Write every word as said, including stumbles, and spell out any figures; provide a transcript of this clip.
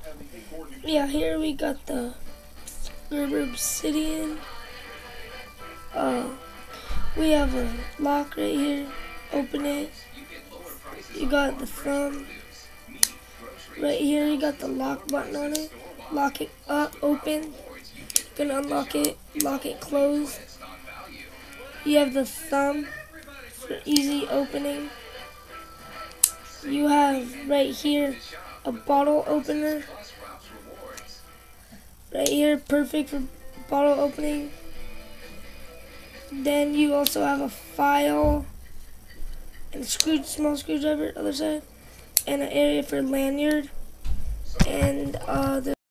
Yeah, here we got the Gerber Obsidian. Uh, we have a lock right here. Open it. You got the thumb. Right here, you got the lock button on it. Lock it up, open. You can unlock it, lock it closed. You have the thumb for easy opening. You have right here a bottle opener. Right here, perfect for bottle opening. Then you also have a file and a screw, small screwdriver, other side, and an area for lanyard. And uh,